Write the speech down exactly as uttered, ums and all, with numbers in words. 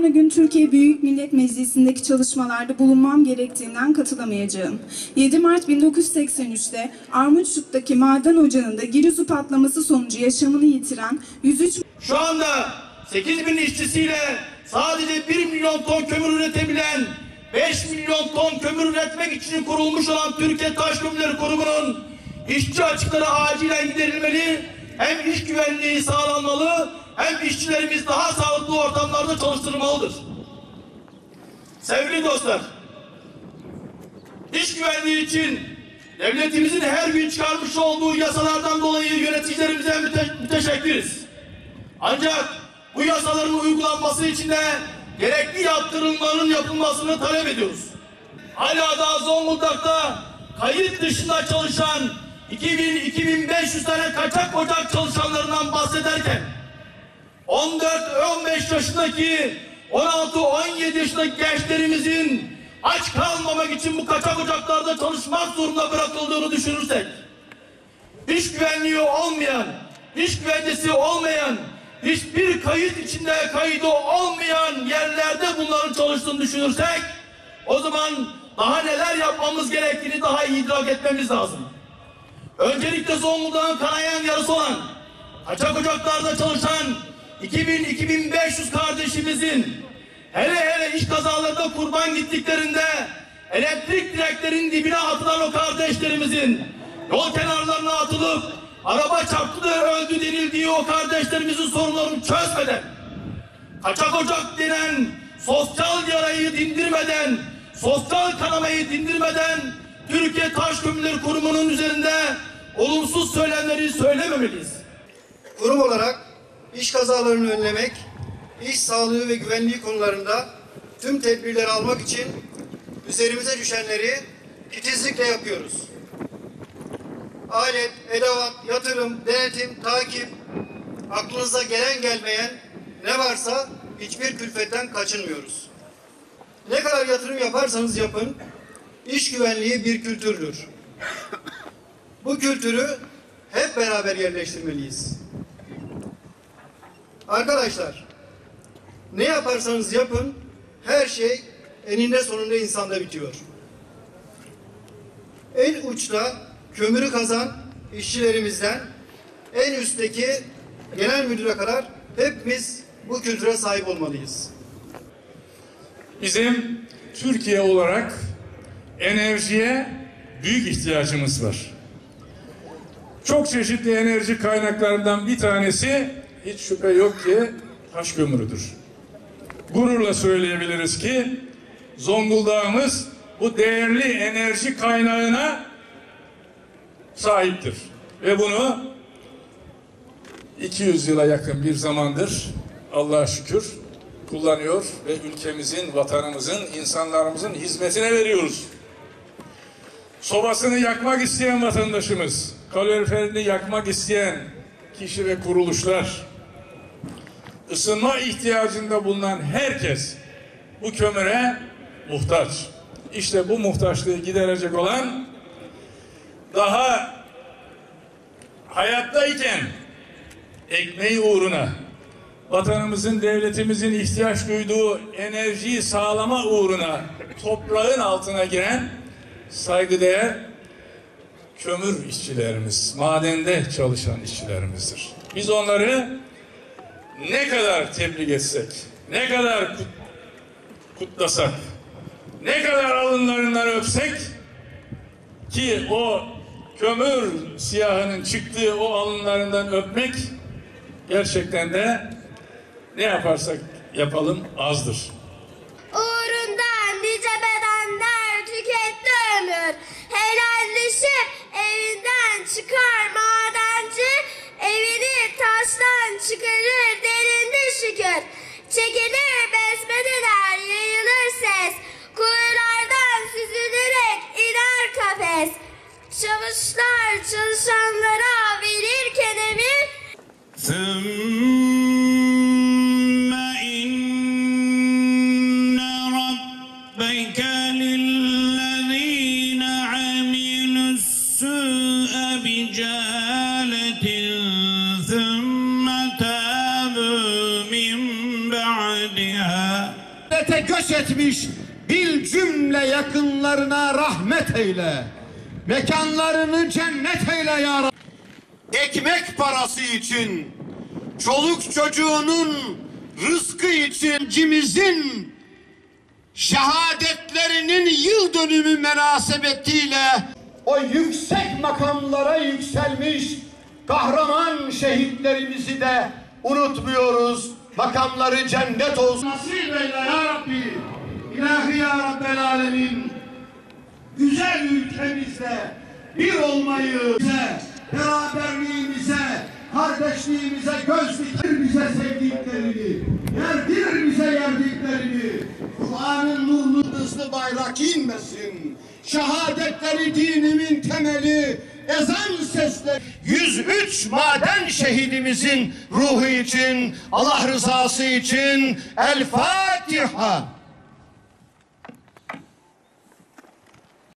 Aynı gün Türkiye Büyük Millet Meclisi'ndeki çalışmalarda bulunmam gerektiğinden katılamayacağım. yedi Mart bin dokuz yüz seksen üç'te Armutçuk'taki maden ocağında giruzu patlaması sonucu yaşamını yitiren yüz üç... Şu anda sekiz bin işçisiyle sadece bir milyon ton kömür üretebilen, beş milyon ton kömür üretmek için kurulmuş olan Türkiye Taş Kömürleri Kurumu'nun işçi açıkları acilen giderilmeli, hem iş güvenliği sağlanmalı, hem işçilerimiz daha sağlıklı ortamlarda çalıştırılmalıdır. Sevgili dostlar, iş güvenliği için devletimizin her gün çıkarmış olduğu yasalardan dolayı yöneticilerimize müte müteşekkiriz. Ancak bu yasaların uygulanması için de gerekli yaptırımların yapılmasını talep ediyoruz. Hala daha Zonguldak'ta kayıt dışında çalışan iki bin iki bin beş yüz tane kaçak ocak çalışanlarından bahsederken on dört on beş yaşındaki, on altı on yedi yaşındaki gençlerimizin aç kalmamak için bu kaçak ocaklarda çalışmak zorunda bırakıldığını düşünürsek, iş güvenliği olmayan, iş güvencesi olmayan, hiçbir kayıt içinde kaydı olmayan yerlerde bunların çalıştığını düşünürsek, o zaman daha neler yapmamız gerektiğini daha iyi idrak etmemiz lazım. Öncelikle Zonguldak'ın kanayan yarısı olan, kaçak ocaklarda çalışan iki bin iki bin beş yüz kardeşimizin, hele hele iş kazalarında kurban gittiklerinde elektrik direklerin dibine atılan o kardeşlerimizin, yol kenarlarına atılıp araba çarptı da öldü denildiği o kardeşlerimizin sorunlarını çözmeden, kaçak ocak denen sosyal yarayı dindirmeden, sosyal kanamayı dindirmeden Türkiye Taş Kömürleri Kurumu'nun üzerinde olumsuz söylemleri söylememeliyiz. Kurum olarak iş kazalarını önlemek, iş sağlığı ve güvenliği konularında tüm tedbirleri almak için üzerimize düşenleri titizlikle yapıyoruz. Alet, edevat, yatırım, denetim, takip, aklınıza gelen gelmeyen ne varsa hiçbir külfetten kaçınmıyoruz. Ne kadar yatırım yaparsanız yapın, iş güvenliği bir kültürdür. Bu kültürü hep beraber yerleştirmeliyiz. Arkadaşlar, ne yaparsanız yapın, her şey eninde sonunda insanda bitiyor. En uçta kömürü kazan işçilerimizden en üstteki genel müdüre kadar hepimiz bu kültüre sahip olmalıyız. Bizim Türkiye olarak enerjiye büyük ihtiyacımız var. Çok çeşitli enerji kaynaklarından bir tanesi hiç şüphe yok ki taş kömürüdür. Gururla söyleyebiliriz ki Zonguldak'ımız bu değerli enerji kaynağına sahiptir. Ve bunu iki yüz yıla yakın bir zamandır Allah'a şükür kullanıyor ve ülkemizin, vatanımızın, insanlarımızın hizmetine veriyoruz. Sobasını yakmak isteyen vatandaşımız, kaloriferini yakmak isteyen kişi ve kuruluşlar, ısınma ihtiyacında bulunan herkes bu kömüre muhtaç. İşte bu muhtaçlığı giderecek olan, daha hayattayken ekmeği uğruna, vatanımızın, devletimizin ihtiyaç duyduğu enerjiyi sağlama uğruna toprağın altına giren saygıdeğer kömür işçilerimiz, madende çalışan işçilerimizdir. Biz onları ne kadar tebrik etsek, ne kadar kutlasak, ne kadar alınlarından öpsek ki o kömür siyahının çıktığı o alınlarından öpmek gerçekten de ne yaparsak yapalım azdır. Uğrundan nice bedenler tüketti ömür, helalleşip evinden çıkar madenci, evini taştan çıkarır derinde şükür, çekilir besmeleler yayılır ses, kuyulardan süzülerek iner kafes, çavuşlar çalışanlara verirken emir, بجهالة ثم تابوا من بعدها Cennete göç etmiş bil cümle yakınlarına rahmet eyle. Mekanlarını cennet eyle ya Rabbi. Ekmek parası için, çoluk çocuğunun rızkı için cimizin şehadetlerinin yıl dönümü münasebetiyle o yüksek makamlara yükselmiş kahraman şehitlerimizi de unutmuyoruz. Makamları cennet olsun. Nasip eyle ya Rabbi. İlahi ya Rabbel Alemin. Güzel ülkemizde bir olmayı bize, beraberliğimize, kardeşliğimize göz dikir bize sevdiklerini, yerdir bize yerdiklerini. Kur'an'ın nurlu hızlı bayrak inmesin. Şehadetleri dinimin temeli, ezan sesleri. yüz üç maden şehidimizin ruhu için, Allah rızası için El Fatiha.